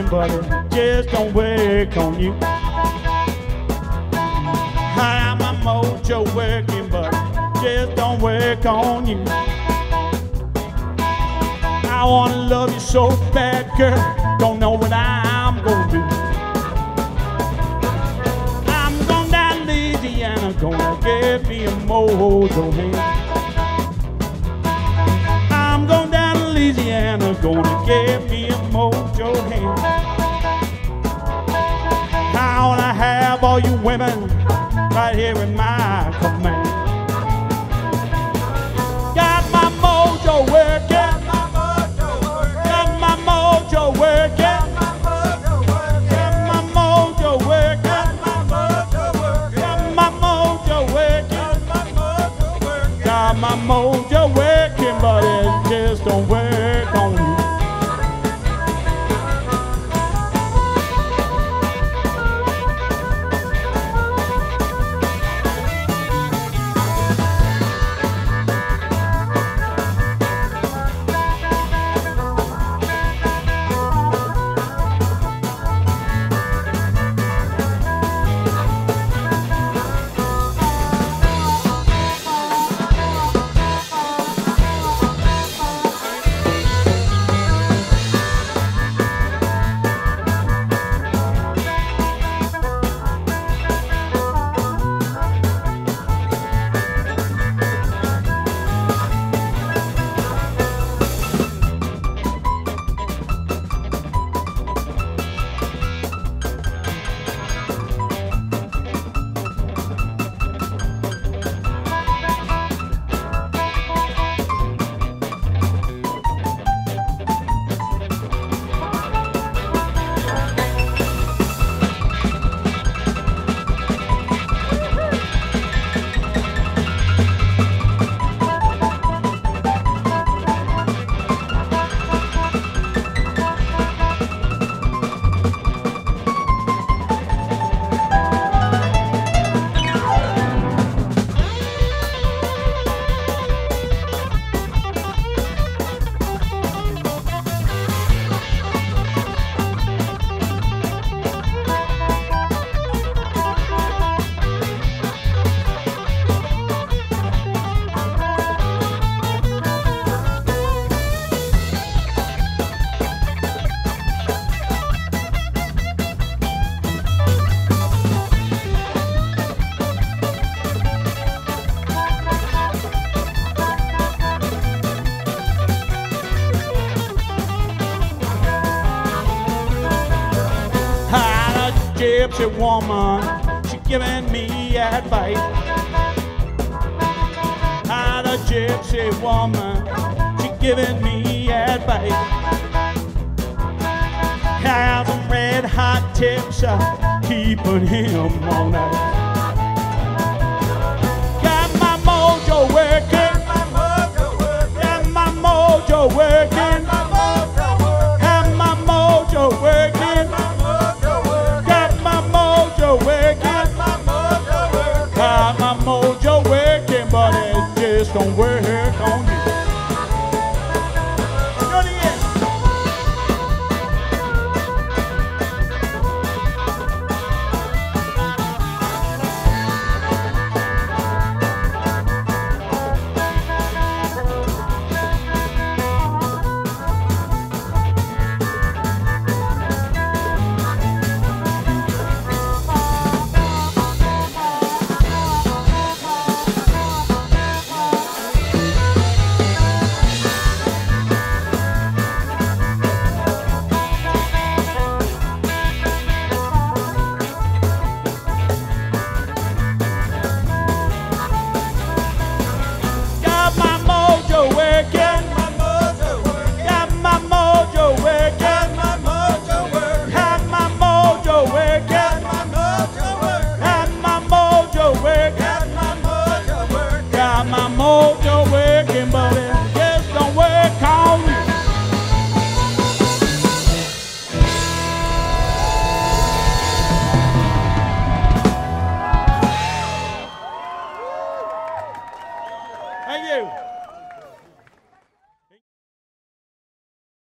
working, but it just don't work on you. I'm my mojo working, but it just don't work on you. I wanna love you so bad, girl, don't know what I'm gonna do. I'm going down to Louisiana, gonna get me a mojo hand. I'm going down to Louisiana, gonna get me a mojo hand. I wanna have all you women right here in my command. Got my mojo working. My mojo working, but it just don't work on you. Gypsy woman, she giving me advice. Had a gypsy woman, she giving me advice. Have some red hot tips, keeping him all night. Got my mojo working, got my mojo working, got my mojo working. Got my mojo working, but it just don't work on you. Go to the end. Thank you.